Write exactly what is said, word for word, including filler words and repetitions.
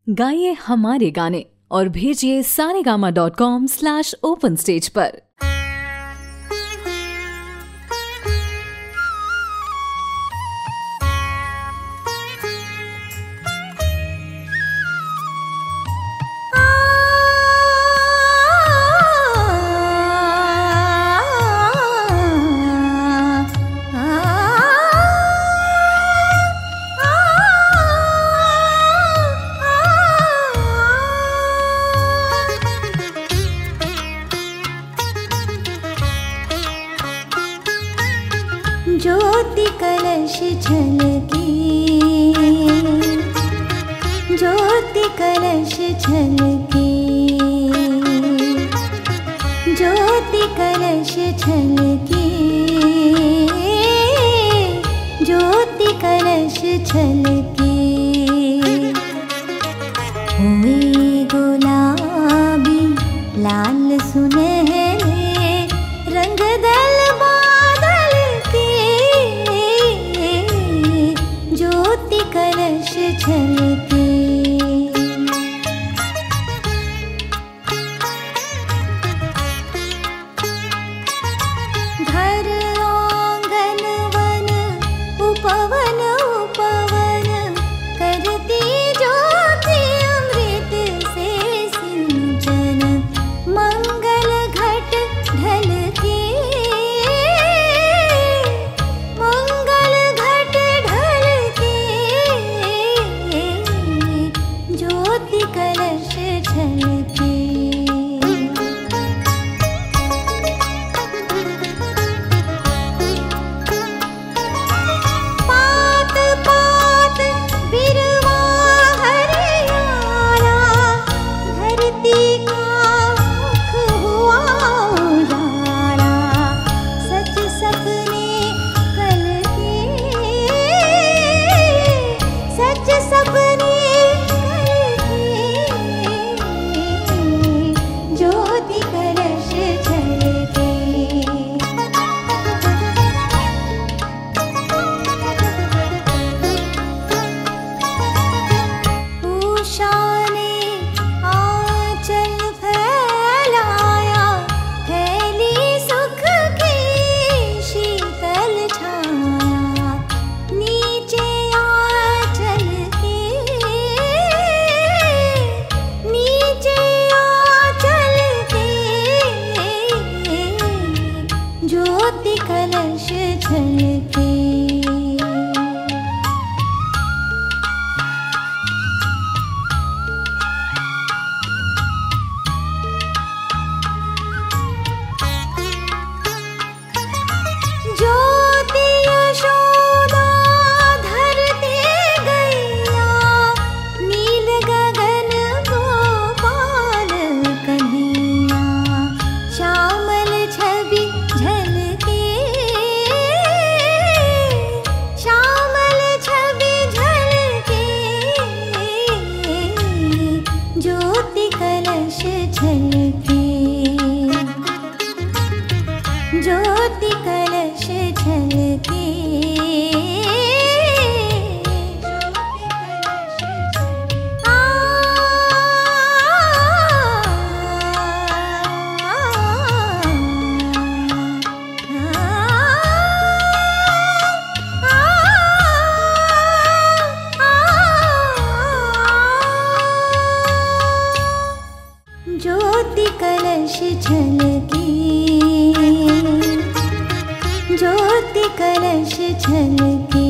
गाइए हमारे गाने और भेजिए Saregama dot com slash open stage पर। ज्योति कलश झलके, ज्योति कलश झलके, ज्योति कलश झलके, ज्योति कलश झलके। हुए गुलाबी लाल सुनहरे रंग दल कलश झलके। घर आंगन वन उपवन उपवन करती ज्योति अमृत से सिंचन। मंगल घट ढलके, ज्योति कलश झलके। पात पात बिरवा हरियाला, धरती का मुख हुआ उजाला। सच सपने कल के, सच सपने ज्योति कलश झलके। उषा ने आंचल फैलाया, फैली सुख की शीतल छाया। नीचे आंचल के, नीचे ज्योति कलश झलके। ज्योति यशोदा धरती गैया, नील गगन गोपाल कन्हैया। श्यामल छवि झलके, श्यामल छवि झलके। ज्योति कलश झलके, ज्योति कलश झलके। ज्योति कलश झलके, ज्योति कलश झलके।